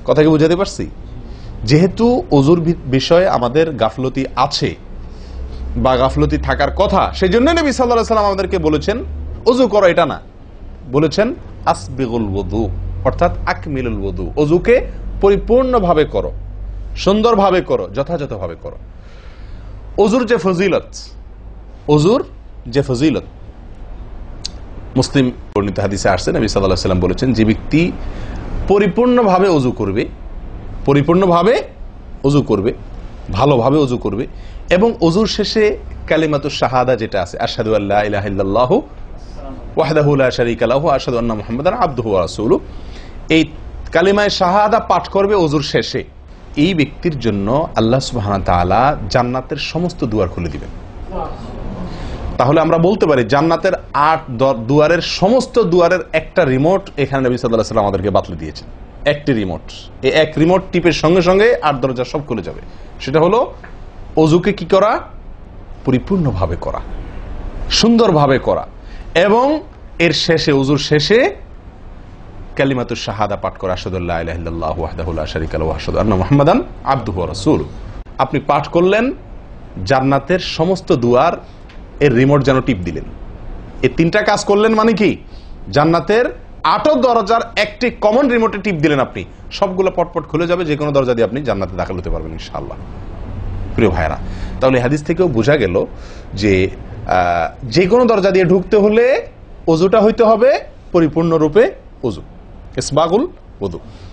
কথা কি বুঝাতে পারছি? যেহেতু ওযুর বিষয়ে আমাদের গাফলতি আছে বা গাফলতি থাকার কথা, সেই জন্য নবী সাল্লাল্লাহু আলাইহি ওয়াসাল্লাম আমাদেরকে বলেছেন ওযু করো, এটা না, বলেছেন আসবিগুল ওযু, অর্থাৎ আকমিলুল ওযু, ওযুকে পরিপূর্ণভাবে করো, সুন্দরভাবে করো, যথাযথভাবে করো। ওযুর যে ফজিলত, ওযুর যে ফজিলত মুসলিম বর্ণিত হাদিসে আসছে, নবী সাল্লাল্লাহু আলাইহি ওয়াসাল্লাম বলেছেন যে ব্যক্তি পরিপূর্ণভাবে ওযু করবে, পরিপূর্ণভাবে ওযু করবে, ভালোভাবে ওযু করবে, এবং ওযুর শেষে কালিমাতুশ শাহাদা যেটা আছে, আশহাদু আল্লা ইলাহা ইল্লাল্লাহু ওয়াহদাহু লা শারীকা লাহু ওয়া আশহাদু আন্না মুহাম্মাদান আবদুহু ওয়া রাসূলুহু, এই কালিমায়ে শাহাদা পাঠ করবে ওযুর শেষে, এই ব্যক্তির জন্য আল্লাহ সুবহানাহু ওয়া তাআলা জান্নাতের সমস্ত দুয়ার খুলে দিবেন। তাহলে আমরা বলতে পারি জান্নাতের 8 দুয়ারের সমস্ত দুয়ারের একটা রিমোট এখানে নবী সাল্লাল্লাহু আলাইহি ওয়াসাল্লাম আমাদেরকে বাতলে দিয়েছেন। একটি রিমোট, এই এক রিমোট টিপের সঙ্গে সঙ্গে 8 দরজা সব খুলে যাবে। সেটা হলো ওযুকে কি করা? পরিপূর্ণভাবে করা, সুন্দরভাবে করা, এবং এর শেষে, ওযুর শেষে কালিমাতুশ শাহাদা পাঠ করা, আশহাদু আল্লা ইলাহা ইল্লাল্লাহু ওয়াহদাহু লা শারীকা লাহু ওয়া আশহাদু আন্না মুহাম্মাদান আবদুহু ওয়া রাসূলুহু। আপনি পাঠ করলেন, জান্নাতের সমস্ত দুয়ার এর রিমোট যেন টিপ দিলেন। এই তিনটা কাজ করলেন মানে কি? জান্নাতের 8 দরজার একটি কমন রিমোটে টিপ দিলেন আপনি, সবগুলো পটপট খুলে যাবে, যে কোনো দরজা দিয়ে আপনি জান্নাতে দাখিল হতে পারবেন ইনশাআল্লাহ। প্রিয় ভাইরা, তাহলে হাদিস থেকেও বোঝা গেল যে যে কোনো দরজা দিয়ে ঢুকতে হলে ওযুটা হইতে হবে পরিপূর্ণরূপে ওযু, ইসবাগুল ওযু।